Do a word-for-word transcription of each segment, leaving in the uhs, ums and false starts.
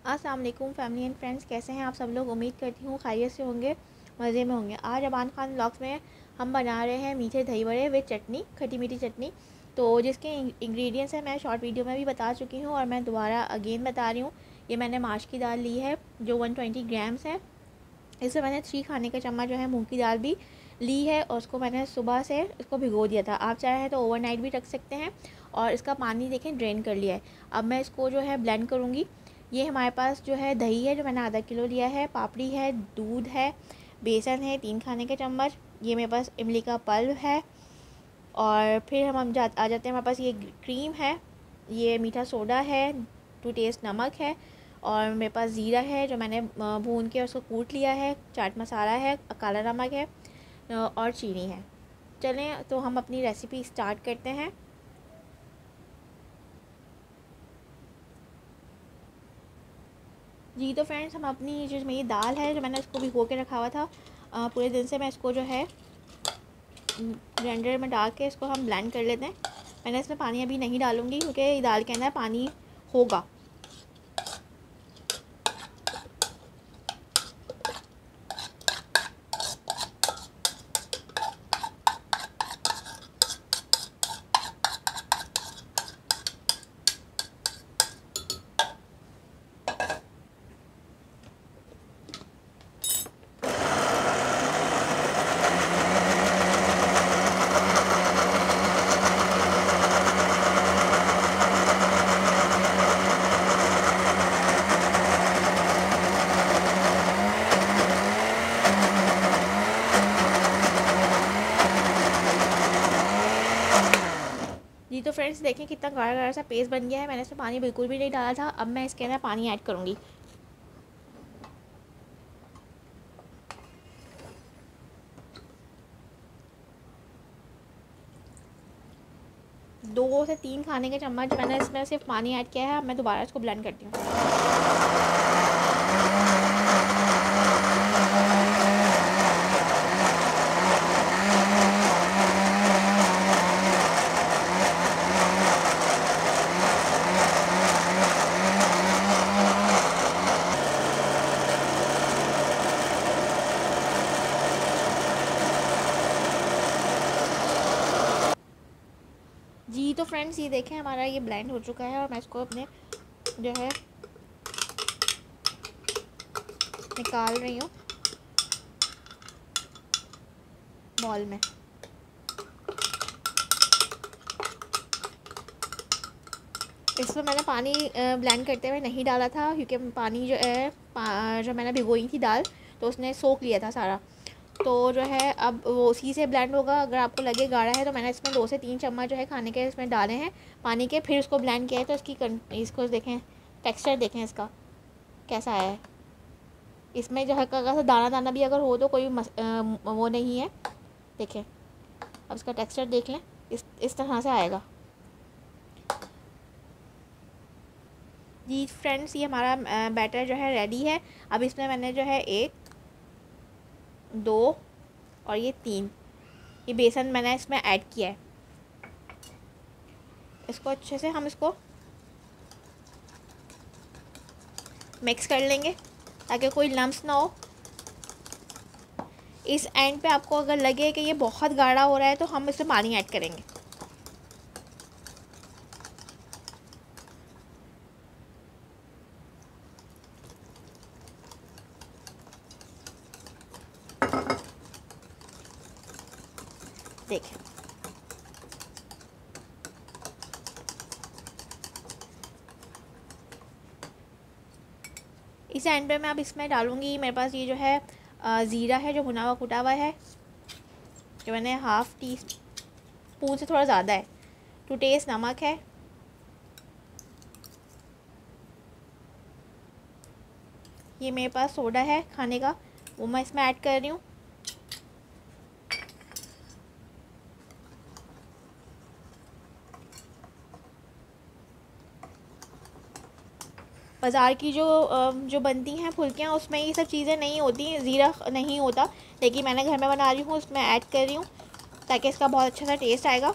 अस्सलाम वालेकुम family and friends, कैसे हैं आप सब लोग। उम्मीद करती हूँ खैरियत से होंगे, मज़े में होंगे। आज अबान खान व्लॉग्स में हम बना रहे हैं मीठे दही बड़े विद चटनी, खट्टी मीठी चटनी। तो जिसके इंग्रेडिएंट्स हैं मैं शॉर्ट वीडियो में भी बता चुकी हूँ और मैं दोबारा अगेन बता रही हूँ। ये मैंने माश की दाल ली है जो वन ट्वेंटी ग्राम्स है। इसमें मैंने थ्री खाने का चम्मच जो है मूँग की दाल भी ली है और उसको मैंने सुबह से इसको भिगो दिया था। आप चाहे तो ओवरनाइट भी रख सकते हैं। और इसका पानी देखें ड्रेन कर लिया है। अब मैं इसको जो है ब्लेंड करूँगी। ये हमारे पास जो है दही है जो मैंने आधा किलो लिया है, पापड़ी है, दूध है, बेसन है तीन खाने के चम्मच, ये मेरे पास इमली का पल्प है। और फिर हम हम जा आ जाते हैं, हमारे पास ये क्रीम है, ये मीठा सोडा है, टू टेस्ट नमक है, और मेरे पास ज़ीरा है जो मैंने भून के उसको कूट लिया है, चाट मसाला है, काला नमक है और चीनी है। चलें तो हम अपनी रेसिपी स्टार्ट करते हैं। जी तो फ्रेंड्स, हम अपनी जो मेरी दाल है जो मैंने उसको भिगो के रखा हुआ था आ, पूरे दिन से, मैं इसको जो है ब्लेंडर में डाल के इसको हम ब्लेंड कर लेते हैं। मैंने इसमें पानी अभी नहीं डालूँगी क्योंकि दाल के अंदर पानी होगा। जी तो फ्रेंड्स देखें कितना गाढ़ा गाढ़ा सा पेस्ट बन गया है। मैंने इसमें पानी बिल्कुल भी नहीं डाला था। अब मैं इसके अंदर पानी ऐड करूँगी। दो से तीन खाने के चम्मच मैंने इसमें सिर्फ पानी ऐड किया है। अब मैं दोबारा इसको ब्लेंड करती हूँ। जी तो फ्रेंड्स ये देखें हमारा ये ब्लेंड हो चुका है और मैं इसको अपने जो है निकाल रही हूँ बॉल में। इसमें मैंने पानी ब्लेंड करते हुए नहीं डाला था क्योंकि पानी जो है जो मैंने भिगोई थी दाल तो उसने सोख लिया था सारा। तो जो है अब वो उसी से ब्लेंड होगा। अगर आपको लगे गाढ़ा है तो मैंने इसमें दो से तीन चम्मच जो है खाने के इसमें डाले हैं पानी के, फिर उसको ब्लेंड किया है। तो इसकी इसको देखें, टेक्सचर देखें इसका कैसा आया है। इसमें जो है हल्का सा दाना दाना भी अगर हो तो कोई मस, आ, वो नहीं है। देखें अब इसका टेक्सचर देख लें, इस इस तरह से आएगा। जी फ्रेंड्स ये हमारा बैटर जो है रेडी है। अब इसमें मैंने जो है एक, दो और ये तीन, ये बेसन मैंने इसमें ऐड किया है। इसको अच्छे से हम इसको मिक्स कर लेंगे ताकि कोई लम्स ना हो। इस एंड पे आपको अगर लगे कि ये बहुत गाढ़ा हो रहा है तो हम इसमें पानी ऐड करेंगे। देखें इस एंड पे मैं अब इसमें डालूँगी, मेरे पास ये जो है ज़ीरा है जो भुना हुआ कुटा हुआ है, जो मैंने हाफ़ टी स्पून से थोड़ा ज़्यादा है। टू टेस्ट नमक है, ये मेरे पास सोडा है खाने का, वो मैं इसमें ऐड कर रही हूँ। बाज़ार की जो जो बनती हैं फुल्कियाँ उसमें ये सब चीज़ें नहीं होती, ज़ीरा नहीं होता, लेकिन मैंने घर में बना रही हूँ, उसमें ऐड कर रही हूँ ताकि इसका बहुत अच्छा सा टेस्ट आएगा।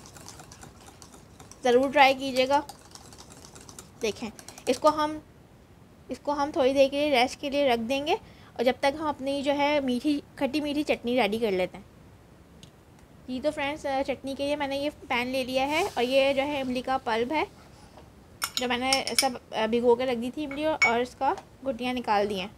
ज़रूर ट्राई कीजिएगा। देखें इसको हम इसको हम थोड़ी देर के लिए रेस्ट के लिए रख देंगे, और जब तक हम अपनी जो है मीठी खट्टी मीठी चटनी रेडी कर लेते हैं। जी तो फ्रेंड्स, चटनी के लिए मैंने ये पैन ले लिया है, और ये जो है इमली का पल्प है जो मैंने सब भिगो के रख दी थी इमली, और इसका गुटियाँ निकाल दी हैं।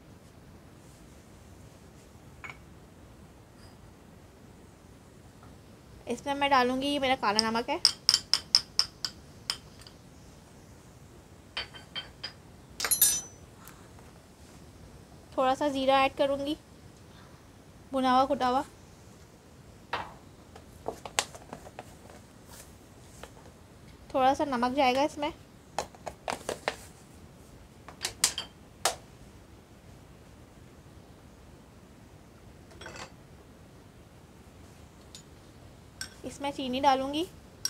इसमें मैं डालूँगी, ये मेरा काला नमक है, थोड़ा सा ज़ीरा ऐड करूँगी, भुना हुआ कुटा हुआ, थोड़ा सा नमक जाएगा इसमें, इसमें चीनी डालूँगी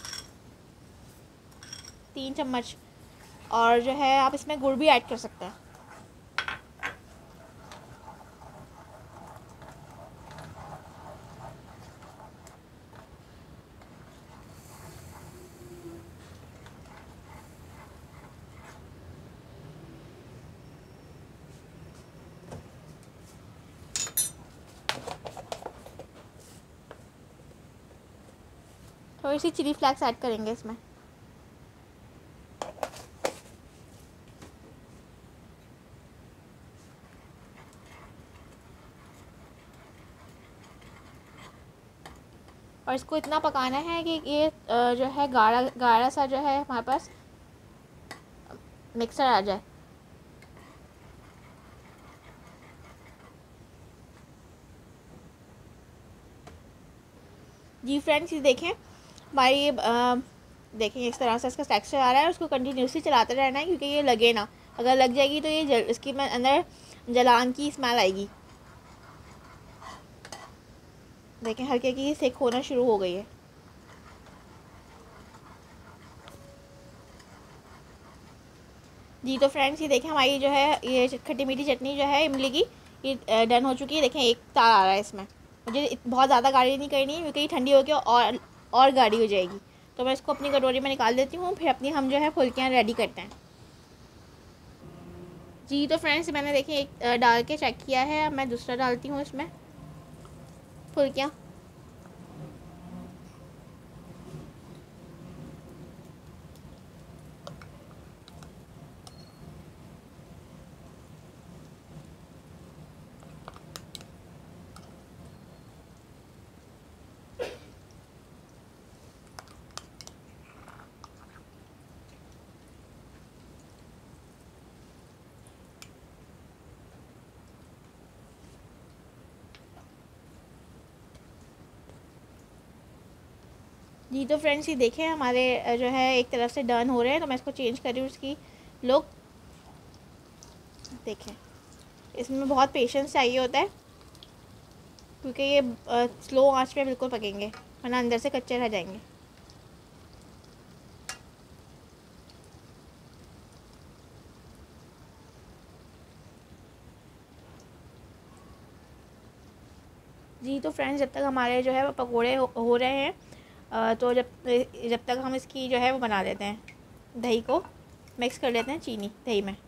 तीन चम्मच, और जो है आप इसमें गुड़ भी ऐड कर सकते हैं। थोड़ी सी चिली फ्लेक्स ऐड करेंगे इसमें। और इसको इतना पकाना है कि ये जो है गाढ़ा गाढ़ा सा जो है हमारे पास मिक्सर आ जाए। जी फ्रेंड्स, ये देखें हमारी ये देखें इस तरह से इसका टेक्सचर आ रहा है। उसको कंटिन्यूसली चलाते रहना है क्योंकि ये लगे ना, अगर लग जाएगी तो ये जल, इसकी में अंदर जलान की स्मेल आएगी। देखें हल्के की सेक होना शुरू हो गई है। जी तो फ्रेंड्स, ये देखें हमारी जो है ये खट्टी मीठी चटनी जो है इमली की, ये डन हो चुकी है। देखें एक तार आ रहा है इसमें। मुझे बहुत ज़्यादा गाढ़ी नहीं करनी है क्योंकि ये ठंडी होकर और और गाढ़ी हो जाएगी। तो मैं इसको अपनी कटोरी में निकाल देती हूँ, फिर अपनी हम जो है फुल्कियाँ रेडी करते हैं। जी तो फ्रेंड्स, मैंने देखें एक डाल के चेक किया है, मैं दूसरा डालती हूँ इसमें फुल्कियाँ। जी तो फ्रेंड्स, ये देखें हमारे जो है एक तरफ से डन हो रहे हैं, तो मैं इसको चेंज कर रही हूँ इसकी लुक। देखें इसमें बहुत पेशेंस चाहिए होता है क्योंकि ये स्लो आंच पे बिल्कुल पकेंगे, वरना अंदर से कच्चे रह जाएंगे। जी तो फ्रेंड्स, जब तक हमारे जो है पकोड़े हो, हो रहे हैं, तो जब जब तक हम इसकी जो है वो बना लेते हैं, दही को मिक्स कर लेते हैं चीनी दही में।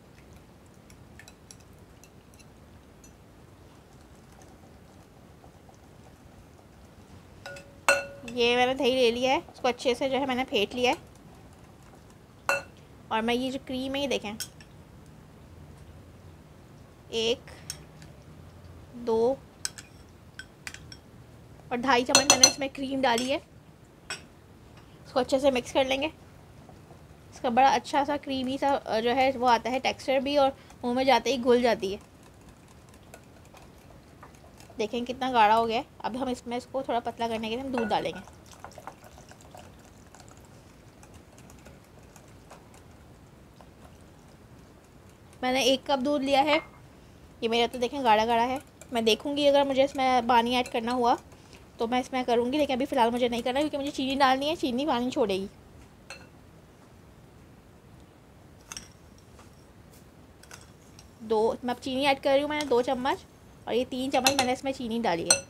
ये मैंने दही ले लिया है, इसको अच्छे से जो है मैंने फेंट लिया है। और मैं ये जो क्रीम है ये देखें, एक दो और ढाई चम्मच मैंने इसमें क्रीम डाली है। इसको अच्छे से मिक्स कर लेंगे। इसका बड़ा अच्छा सा क्रीमी सा जो है वो आता है टेक्सचर भी, और मुंह में जाते ही घुल जाती है। देखें कितना गाढ़ा हो गया है। अब हम इसमें इसको थोड़ा पतला करने के लिए हम दूध डालेंगे। मैंने एक कप दूध लिया है। ये मेरा तो देखें गाढ़ा गाढ़ा है। मैं देखूंगी अगर मुझे इसमें पानी ऐड करना हुआ तो मैं इसमें करूँगी, लेकिन अभी फ़िलहाल मुझे नहीं करना क्योंकि मुझे चीनी डालनी है। चीनी पानी छोड़ेगी। दो मैं अब चीनी ऐड कर रही हूँ मैंने दो चम्मच, और ये तीन चम्मच मैंने इसमें चीनी डाली है।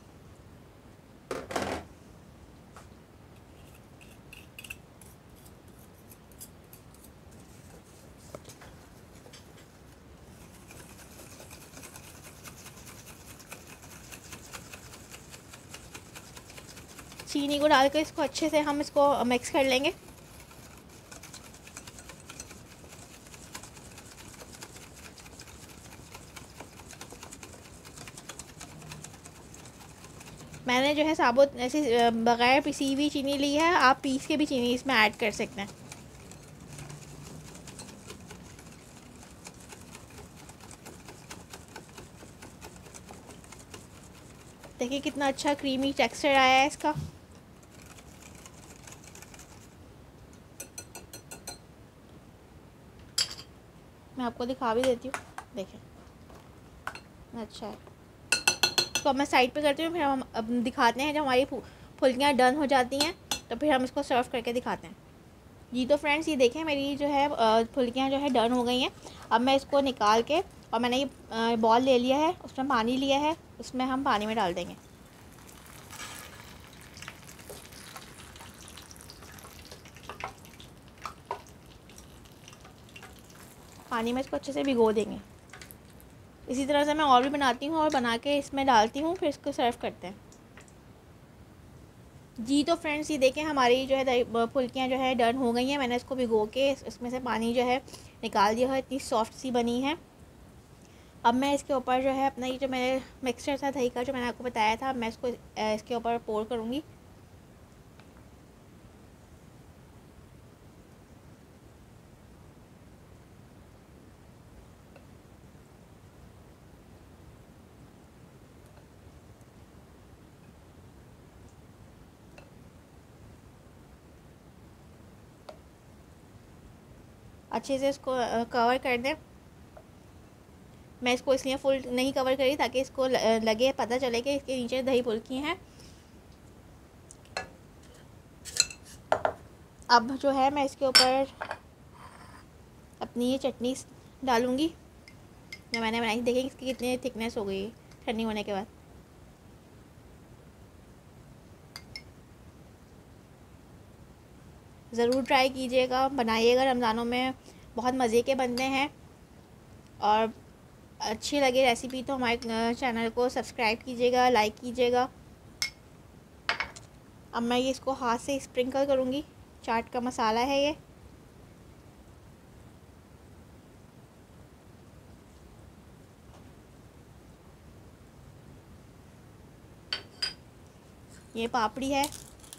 चीनी को डालकर इसको अच्छे से हम इसको मिक्स कर लेंगे। मैंने जो है साबुत ऐसे बग़ैर पिसी हुई चीनी ली है, आप पीस के भी चीनी इसमें ऐड कर सकते हैं। देखिए कितना अच्छा क्रीमी टेक्सचर आया है इसका। मैं आपको दिखा भी देती हूँ, देखें अच्छा है। तो अब मैं साइड पे करती हूँ, फिर हम अब दिखाते हैं। जब हमारी फुल्कियाँ डन हो जाती हैं तो फिर हम इसको सर्व करके दिखाते हैं। जी तो फ्रेंड्स ये देखें मेरी जो है फुल्कियाँ जो है डन हो गई हैं। अब मैं इसको निकाल के, और मैंने ये बॉल ले लिया है, उसमें पानी लिया है, उसमें हम पानी में डाल देंगे। पानी में इसको अच्छे से भिगो देंगे। इसी तरह से मैं और भी बनाती हूँ और बना के इसमें डालती हूँ, फिर इसको सर्व करते हैं। जी तो फ्रेंड्स ये देखें हमारी जो है फुल्कियाँ जो है डन हो गई हैं। मैंने इसको भिगो के इसमें से पानी जो है निकाल दिया है, इतनी सॉफ्ट सी बनी है। अब मैं इसके ऊपर जो है अपना ये जो मेरे मिक्सचर था दही का, जो मैंने आपको बताया था, मैं इसको इसके ऊपर पोर करूँगी। अच्छे से इसको कवर कर दें। मैं इसको इसलिए फुल नहीं कवर करी ताकि इसको लगे, पता चले कि इसके नीचे दही फुल्की हैं। अब जो है मैं इसके ऊपर अपनी ये चटनी डालूँगी जो मैंने बनाई। देखें इसकी कितनी थिकनेस हो गई ठंडी होने के बाद। ज़रूर ट्राई कीजिएगा, बनाइएगा। रमज़ानों में बहुत मज़े के बनते हैं। और अच्छी लगे रेसिपी तो हमारे चैनल को सब्सक्राइब कीजिएगा, लाइक कीजिएगा। अब मैं ये इसको हाथ से स्प्रिंकल करूँगी। चाट का मसाला है ये। ये पापड़ी है।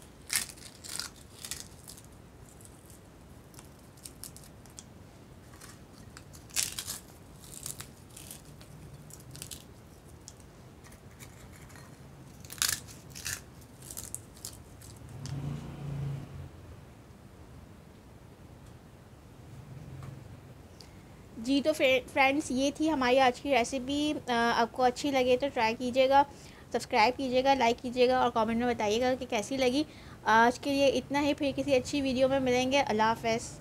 जी तो फ्रेंड्स ये थी हमारी आज की रेसिपी। आपको अच्छी लगे तो ट्राई कीजिएगा, सब्सक्राइब कीजिएगा, लाइक कीजिएगा और कमेंट में बताइएगा कि कैसी लगी। आज के लिए इतना ही, फिर किसी अच्छी वीडियो में मिलेंगे। अल्लाह हाफ़िज़।